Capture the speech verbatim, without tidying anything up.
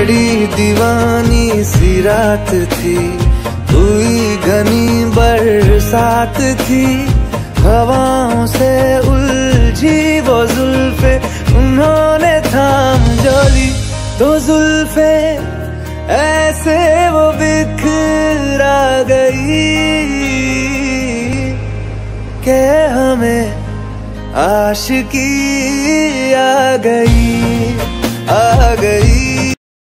बड़ी दीवानी सी रात थी, हुई घनी बरसात थी, हवाओं से उलझी वो जुल्फे उन्होंने थाम जो ली। दो जुल्फे ऐसे वो बिखरा गई के हमें आशिकी आ गई, आ गई।